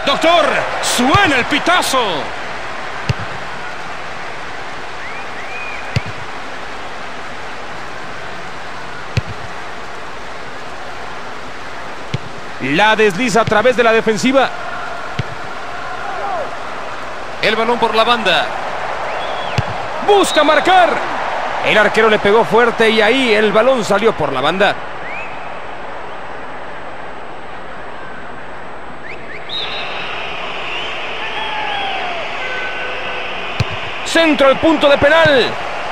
Doctor, suena el pitazo. La desliza a través de la defensiva. El balón por la banda. Busca marcar. El arquero le pegó fuerte y ahí el balón salió por la banda. Centro al punto de penal.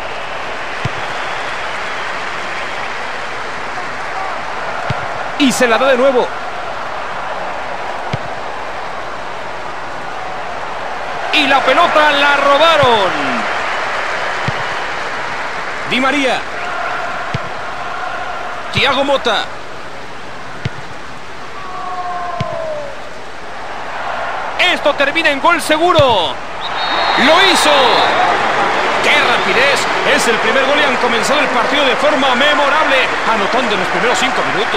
Y se la da de nuevo. Y la pelota la robaron. Di María. Thiago Motta. Esto termina en gol seguro. ¡Lo hizo! ¡Qué rapidez! Es el primer gol y han comenzado el partido de forma memorable, anotando en los primeros 5 minutos.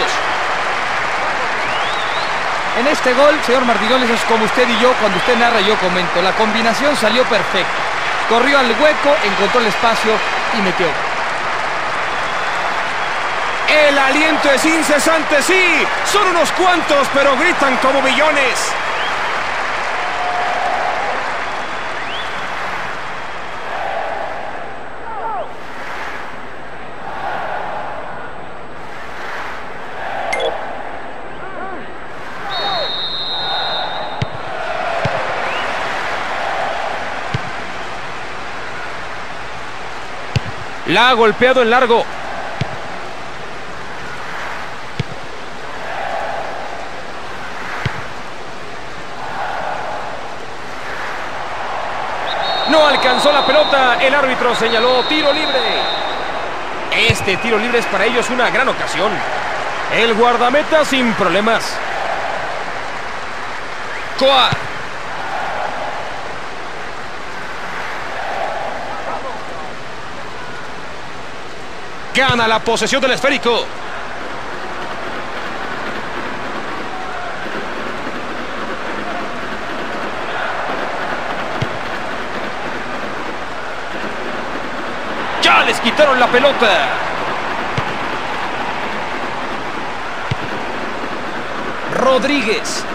En este gol, señor Martínez, es como usted y yo, cuando usted narra yo comento. La combinación salió perfecta. Corrió al hueco, encontró el espacio y metió. El aliento es incesante, sí. Son unos cuantos, pero gritan como millones. La ha golpeado en largo. No alcanzó la pelota. El árbitro señaló tiro libre. Este tiro libre es para ellos una gran ocasión. El guardameta sin problemas. Coa. Gana la posesión del esférico. Ya les quitaron la pelota. Rodríguez.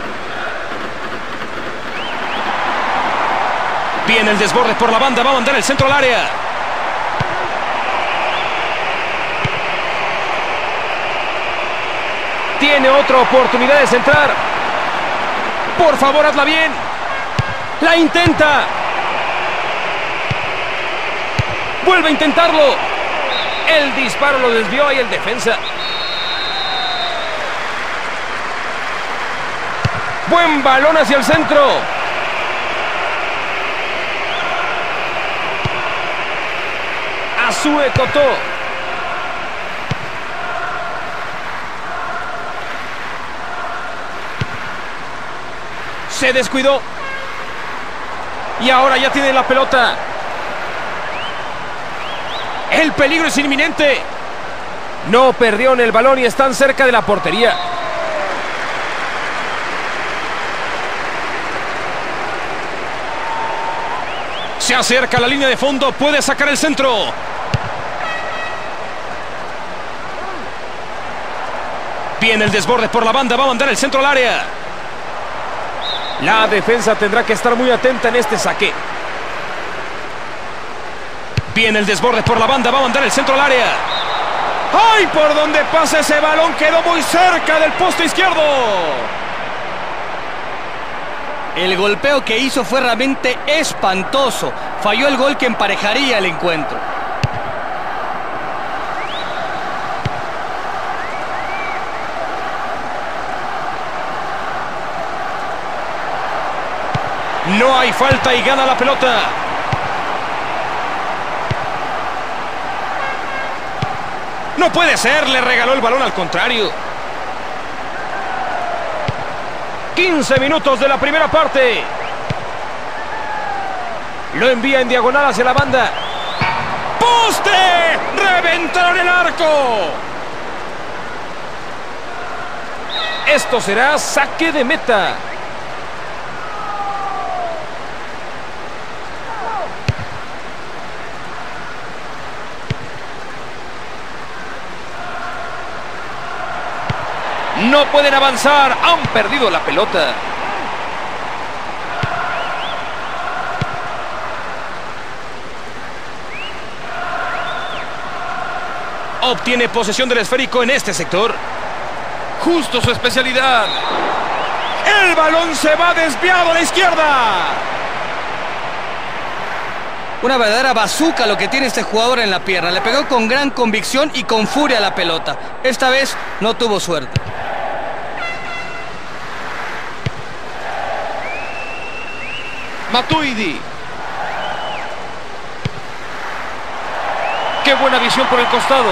Viene el desborde por la banda. Va a mandar el centro al área. Tiene otra oportunidad de centrar. Por favor, hazla bien. La intenta. Vuelve a intentarlo. El disparo lo desvió ahí el defensa. Buen balón hacia el centro. Azue Totó. Se descuidó. Y ahora ya tiene la pelota. El peligro es inminente. No perdieron el balón y están cerca de la portería. Se acerca a la línea de fondo. Puede sacar el centro. Viene el desborde por la banda. Va a mandar el centro al área. La defensa tendrá que estar muy atenta en este saque. Viene el desborde por la banda. Va a mandar el centro al área. ¡Ay! Por donde pasa ese balón quedó muy cerca del poste izquierdo. El golpeo que hizo fue realmente espantoso. Falló el gol que emparejaría el encuentro. No hay falta y gana la pelota. No puede ser, le regaló el balón al contrario. 15 minutos de la primera parte. Lo envía en diagonal hacia la banda. ¡Poste! ¡Reventaron el arco! Esto será saque de meta. No pueden avanzar, han perdido la pelota. Obtiene posesión del esférico en este sector. Justo su especialidad. El balón se va desviado a la izquierda. Una verdadera bazooka lo que tiene este jugador en la pierna. Le pegó con gran convicción y con furia a la pelota. Esta vez no tuvo suerte. Matuidi. Qué buena visión por el costado.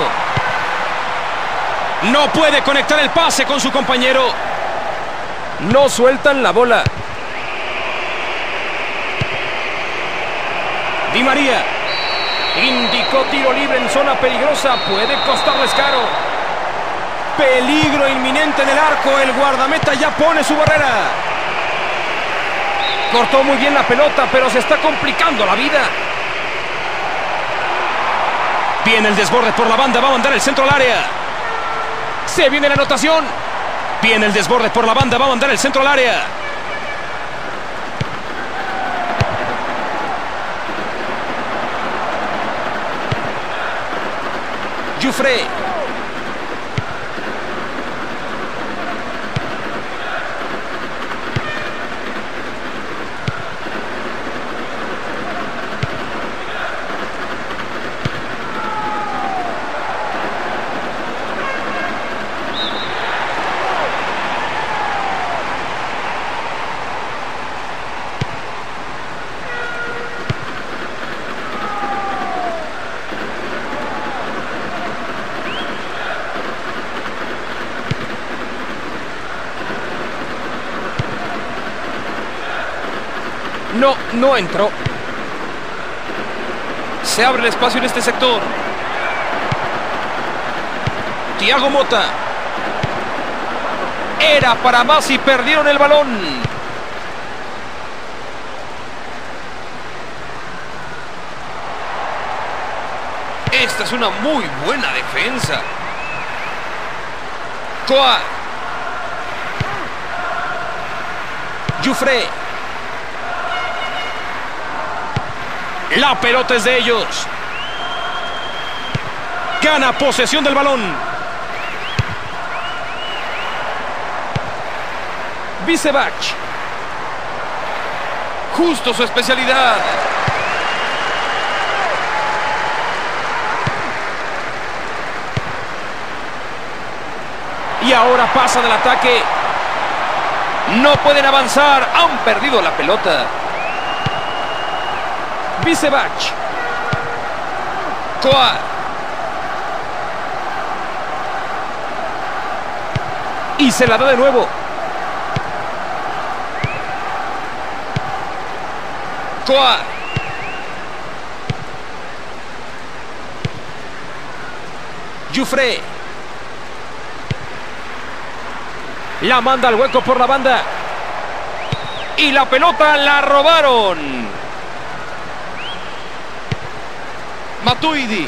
No puede conectar el pase con su compañero. No sueltan la bola. Di María. Indicó tiro libre en zona peligrosa. Puede costarles caro. Peligro inminente en el arco. El guardameta ya pone su barrera. Cortó muy bien la pelota, pero se está complicando la vida. Viene el desborde por la banda. Va a mandar el centro al área. Se viene la anotación. Viene el desborde por la banda. Va a mandar el centro al área. Jufré. No entró. Se abre el espacio en este sector. Thiago Motta. Era para más y perdieron el balón. Esta es una muy buena defensa. Coa. Jufré. La pelota es de ellos. Gana posesión del balón. Bisevach. Justo su especialidad. Y ahora pasa del ataque. No pueden avanzar. Han perdido la pelota. Bisevach. Coa. Y se la da de nuevo. Coa. Jufré. La manda al hueco por la banda. Y la pelota la robaron. Matuidi.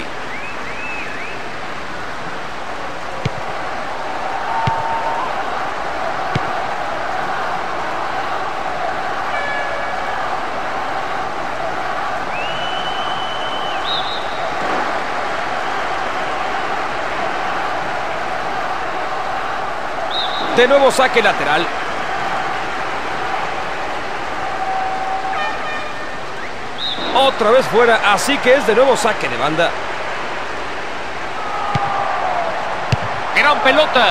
De nuevo saque lateral. Otra vez fuera, así que es de nuevo saque de banda. Gran pelota.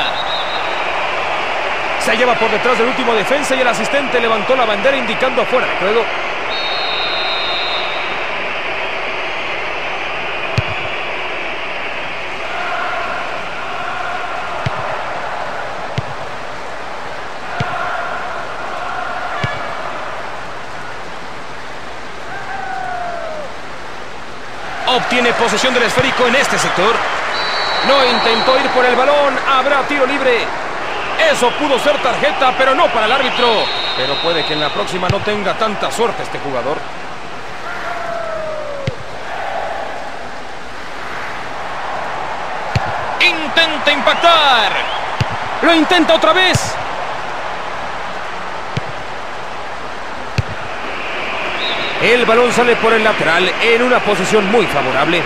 Se lleva por detrás del último defensa y el asistente levantó la bandera indicando fuera de juego. Obtiene posesión del esférico en este sector. No intentó ir por el balón. Habrá tiro libre. Eso pudo ser tarjeta, pero no para el árbitro. Pero puede que en la próxima no tenga tanta suerte este jugador. Intenta impactar. Lo intenta otra vez. El balón sale por el lateral en una posición muy favorable.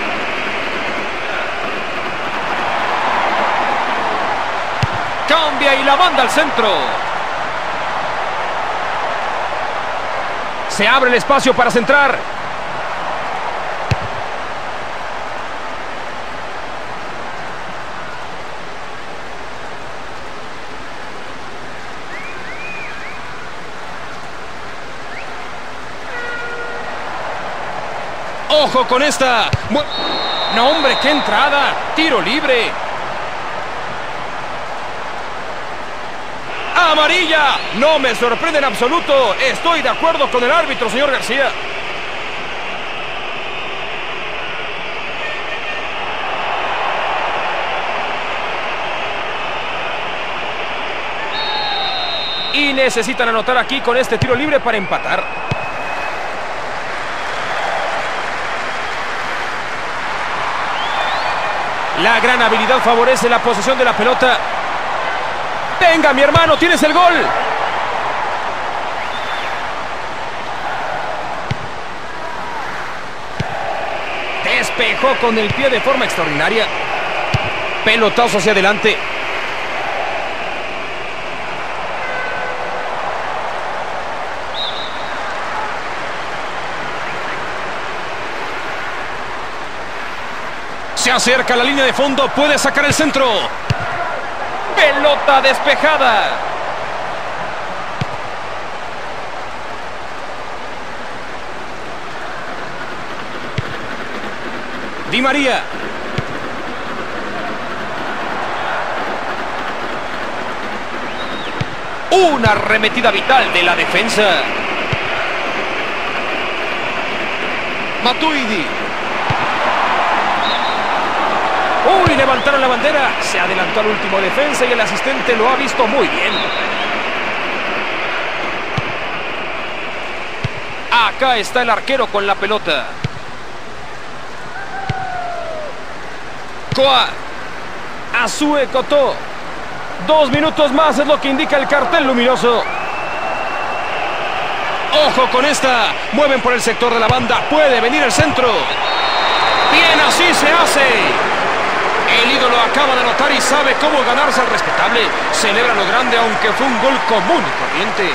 Cambia y la manda al centro. Se abre el espacio para centrar. ¡Ojo con esta! ¡No, hombre, qué entrada! ¡Tiro libre! ¡Amarilla! No me sorprende en absoluto. Estoy de acuerdo con el árbitro, señor García. Y necesitan anotar aquí con este tiro libre para empatar. La gran habilidad favorece la posesión de la pelota. ¡Venga, mi hermano! ¡Tienes el gol! Despejó con el pie de forma extraordinaria. Pelotazo hacia adelante. Se acerca a la línea de fondo, puede sacar el centro. Pelota despejada. Di María. Una arremetida vital de la defensa. Matuidi. ¡Uy! Levantaron la bandera. Se adelantó al último defensa y el asistente lo ha visto muy bien. Acá está el arquero con la pelota. Coa. Azue Cotó. 2 minutos más es lo que indica el cartel luminoso. ¡Ojo con esta! Mueven por el sector de la banda. Puede venir el centro. ¡Bien, así se hace! El ídolo acaba de anotar y sabe cómo ganarse al respetable. Celebra lo grande aunque fue un gol común y corriente.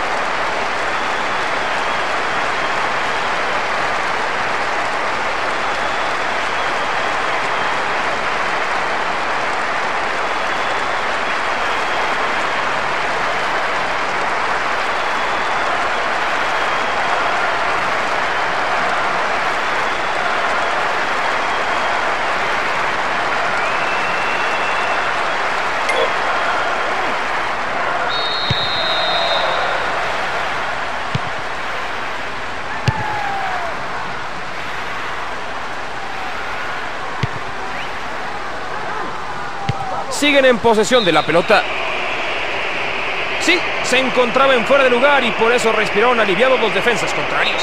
Siguen en posesión de la pelota. Sí, se encontraba en fuera de lugar y por eso respiraron aliviados los defensas contrarios.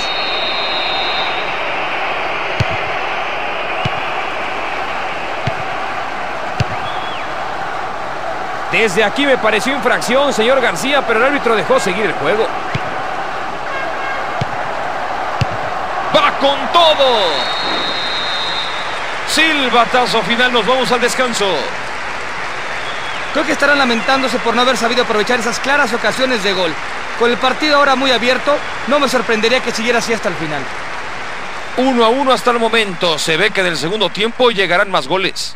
Desde aquí me pareció infracción, señor García, pero el árbitro dejó seguir el juego. ¡Va con todo! Silbatazo final, nos vamos al descanso. Creo que estarán lamentándose por no haber sabido aprovechar esas claras ocasiones de gol. Con el partido ahora muy abierto, no me sorprendería que siguiera así hasta el final. 1-1 hasta el momento. Se ve que en el segundo tiempo llegarán más goles.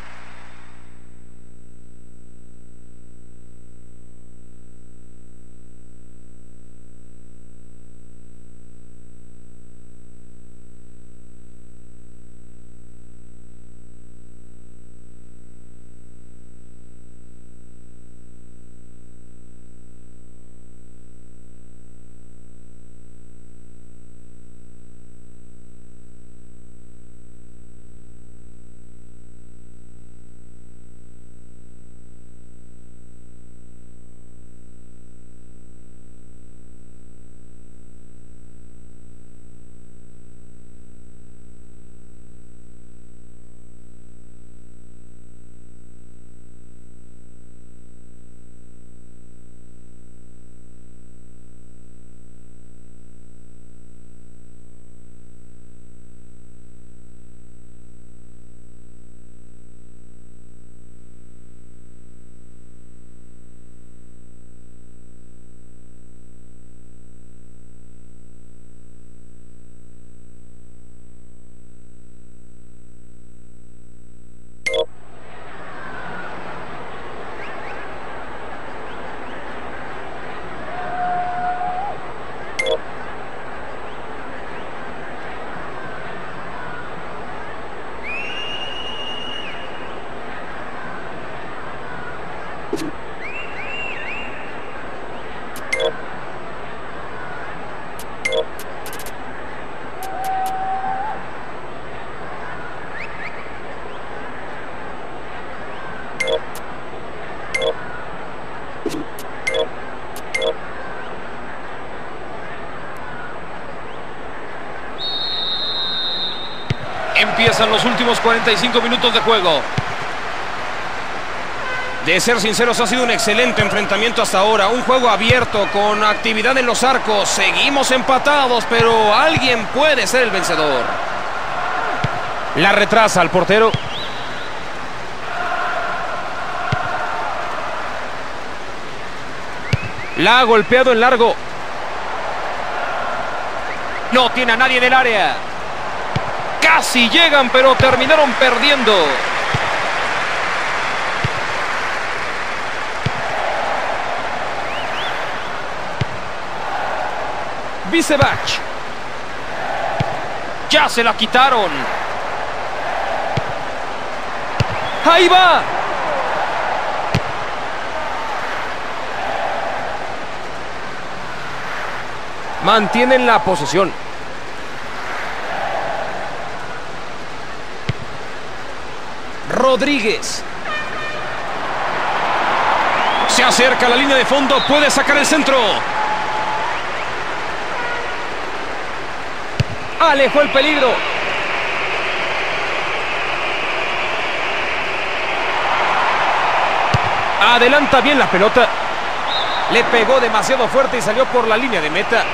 Empiezan los últimos 45 minutos de juego. De ser sinceros, ha sido un excelente enfrentamiento hasta ahora. Un juego abierto, con actividad en los arcos. Seguimos empatados, pero alguien puede ser el vencedor. La retrasa al portero. La ha golpeado en largo. No tiene a nadie en el área. Casi llegan, pero terminaron perdiendo. Bisevach. Ya se la quitaron. Ahí va. Mantienen la posesión. Rodríguez. Se acerca a la línea de fondo. Puede sacar el centro. Alejó el peligro. Adelanta bien la pelota. Le pegó demasiado fuerte y salió por la línea de meta.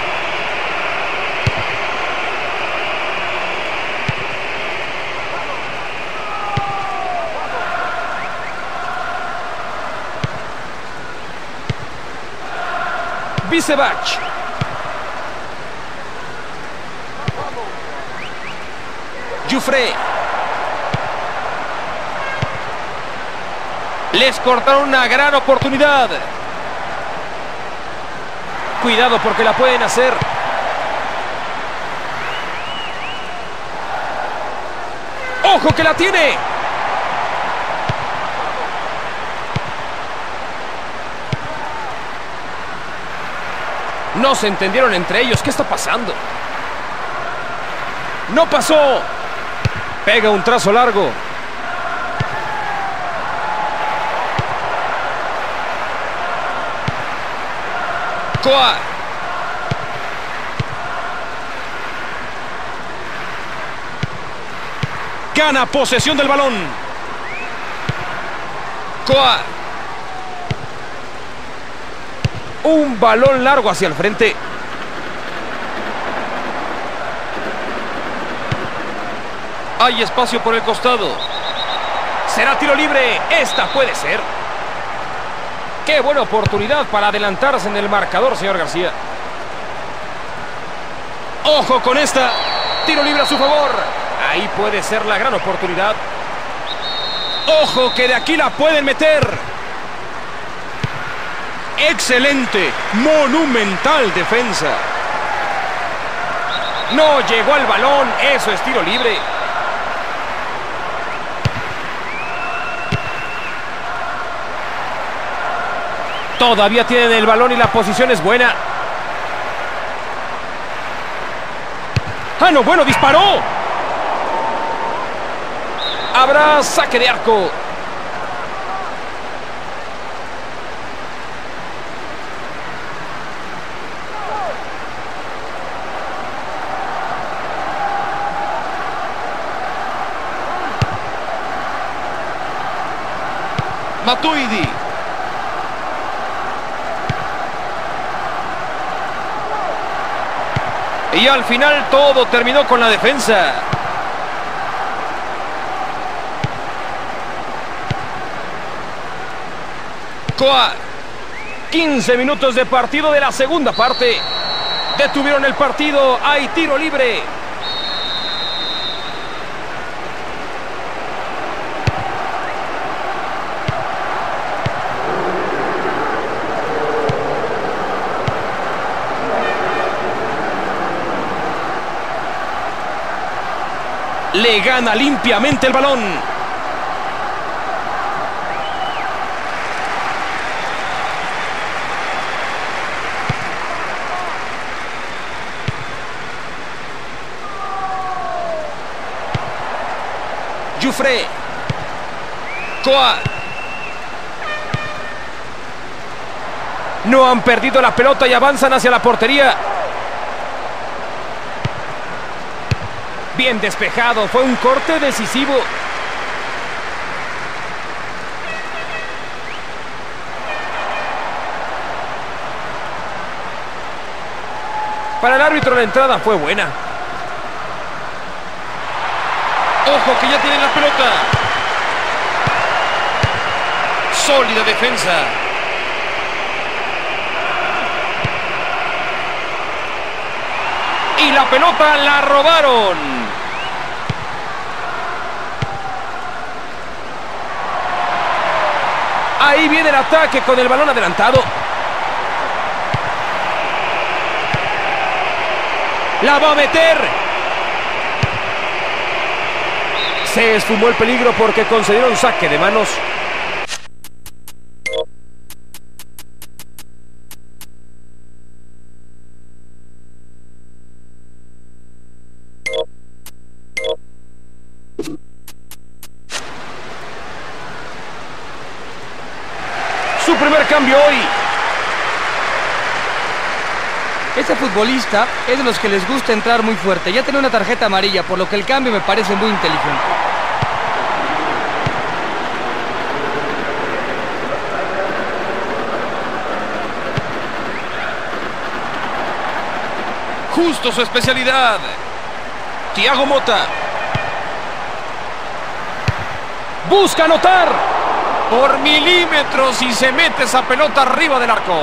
Bisevach. Jufré. Les cortaron una gran oportunidad. Cuidado porque la pueden hacer. ¡Ojo que la tiene! No se entendieron entre ellos. ¿Qué está pasando? ¡No pasó! Pega un trazo largo. Coa. Gana posesión del balón. Coa. Un balón largo hacia el frente. Hay espacio por el costado. Será tiro libre. Esta puede ser. Qué buena oportunidad para adelantarse en el marcador, señor García. Ojo con esta. Tiro libre a su favor. Ahí puede ser la gran oportunidad. Ojo que de aquí la pueden meter. Excelente. Monumental defensa. No llegó al balón. Eso es tiro libre. Todavía tienen el balón y la posición es buena. ¡Ah, no! ¡Bueno, disparó! Habrá saque de arco. Matuidi. Y al final todo terminó con la defensa. Coa. 15 minutos de partido de la segunda parte. Detuvieron el partido. Hay tiro libre. Le gana limpiamente el balón. Jufré. Coa. No han perdido la pelota y avanzan hacia la portería. Bien despejado, fue un corte decisivo. Para el árbitro la entrada fue buena. Ojo que ya tienen la pelota. Sólida defensa. Y la pelota la robaron. Ahí viene el ataque con el balón adelantado. La va a meter. Se esfumó el peligro porque concedieron saque de manos. Su primer cambio hoy. Este futbolista es de los que les gusta entrar muy fuerte. Ya tiene una tarjeta amarilla, por lo que el cambio me parece muy inteligente. Justo su especialidad. Thiago Motta. Busca anotar. Por milímetros y se mete esa pelota arriba del arco.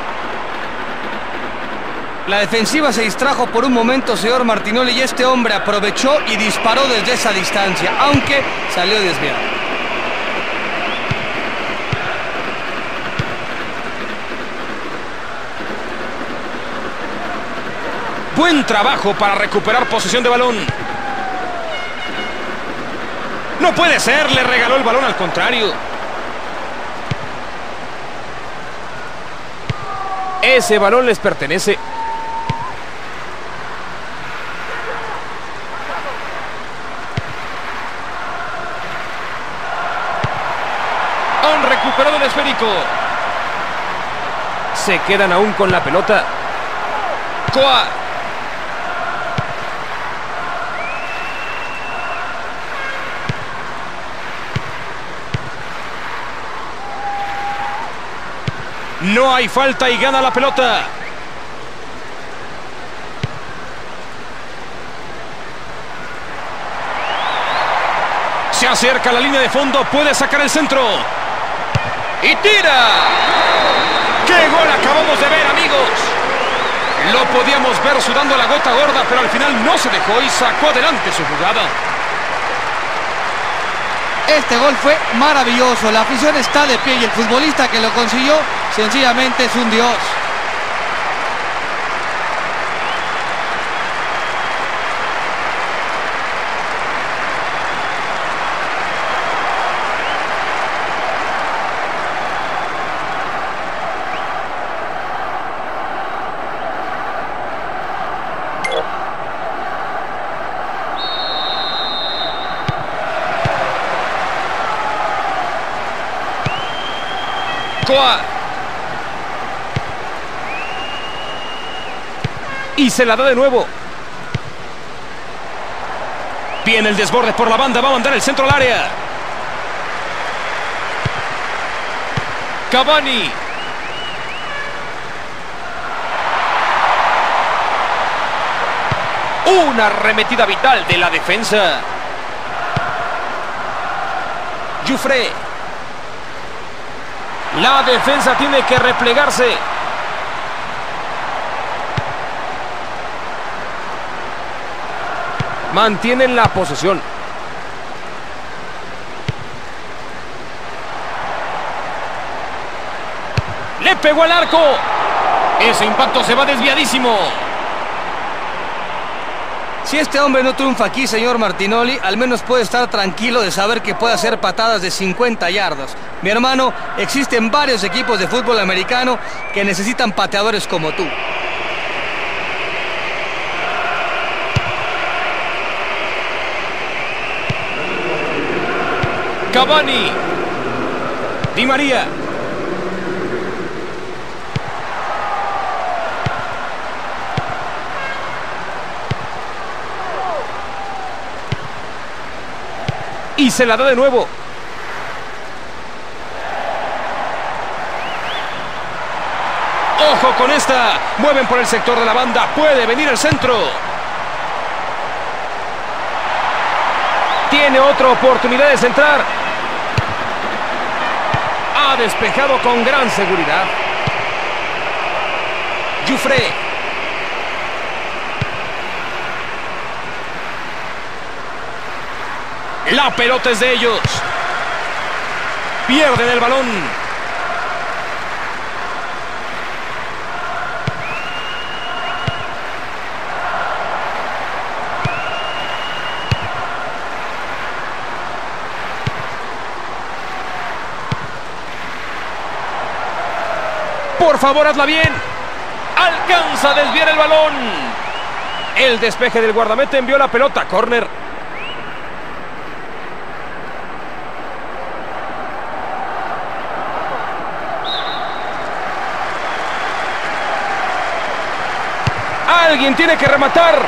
La defensiva se distrajo por un momento, señor Martinoli, y este hombre aprovechó y disparó desde esa distancia, aunque salió desviado. Buen trabajo para recuperar posesión de balón. No puede ser, le regaló el balón al contrario. Ese balón les pertenece. Han recuperado el esférico. Se quedan aún con la pelota. Coa. No hay falta y gana la pelota. Se acerca a la línea de fondo, puede sacar el centro. ¡Y tira! ¡Qué gol acabamos de ver, amigos! Lo podíamos ver sudando la gota gorda, pero al final no se dejó y sacó adelante su jugada. Este gol fue maravilloso, la afición está de pie y el futbolista que lo consiguió sencillamente es un dios. Coa. Y se la da de nuevo. Viene el desborde por la banda, va a mandar el centro al área. Cavani. Una arremetida vital de la defensa. Jufré. La defensa tiene que replegarse. Mantienen la posesión. Le pegó al arco. Ese impacto se va desviadísimo. Si este hombre no triunfa aquí, señor Martinoli, al menos puede estar tranquilo de saber que puede hacer patadas de 50 yardas. Mi hermano, existen varios equipos de fútbol americano que necesitan pateadores como tú. Cavani. Di María. Y se la da de nuevo. ¡Ojo con esta! Mueven por el sector de la banda. Puede venir el centro. Tiene otra oportunidad de centrar. Ha despejado con gran seguridad. Giuffre. La pelota es de ellos. Pierden el balón. Por favor, hazla bien. Alcanza a desviar el balón. El despeje del guardameta envió la pelota. Córner. Alguien tiene que rematar.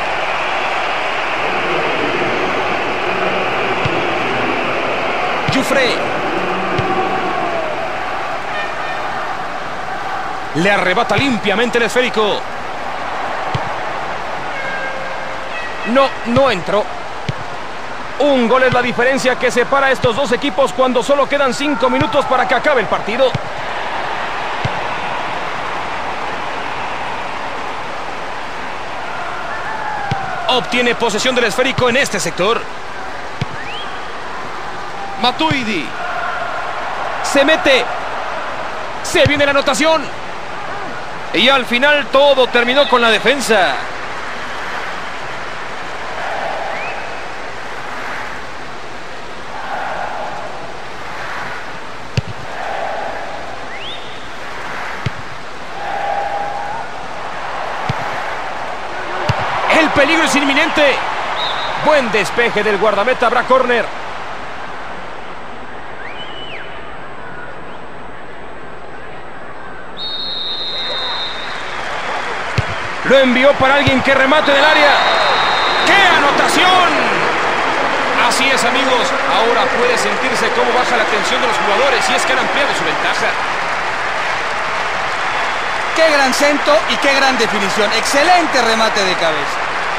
Giuffre. Le arrebata limpiamente el esférico. No entró. Un gol es la diferencia que separa a estos dos equipos cuando solo quedan 5 minutos para que acabe el partido. Obtiene posesión del esférico en este sector. Matuidi. Se mete. Se viene la anotación. Y al final todo terminó con la defensa. El peligro es inminente. Buen despeje del guardameta. Habrá córner. Lo envió para alguien que remate del área. ¡Qué anotación! Así es, amigos. Ahora puede sentirse cómo baja la tensión de los jugadores y es que han ampliado su ventaja. ¡Qué gran centro y qué gran definición! ¡Excelente remate de cabeza!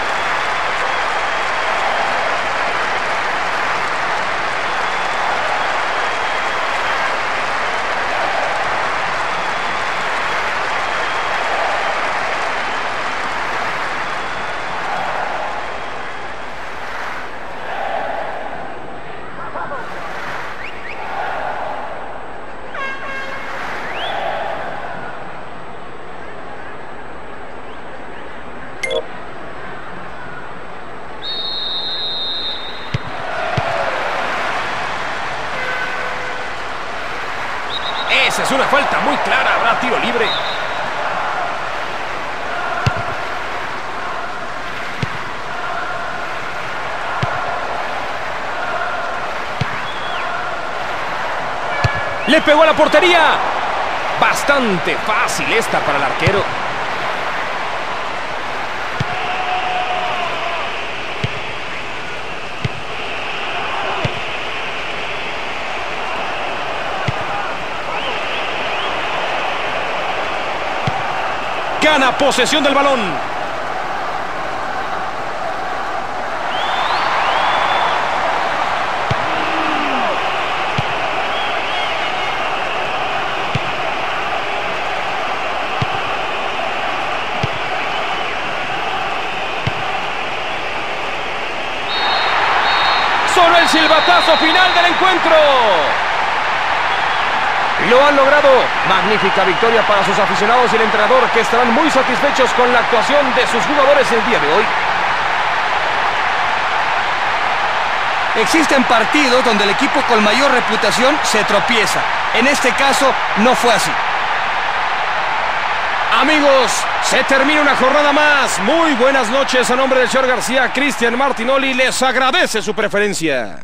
Esa es una falta muy clara. Habrá tiro libre. Le pegó a la portería. Bastante fácil esta para el arquero. Gana posesión del balón. Solo el silbatazo final del encuentro. Lo han logrado. Magnífica victoria para sus aficionados y el entrenador, que estarán muy satisfechos con la actuación de sus jugadores el día de hoy. Existen partidos donde el equipo con mayor reputación se tropieza. En este caso no fue así. Amigos, se termina una jornada más. Muy buenas noches. A nombre del señor García, Cristian Martinoli les agradece su preferencia.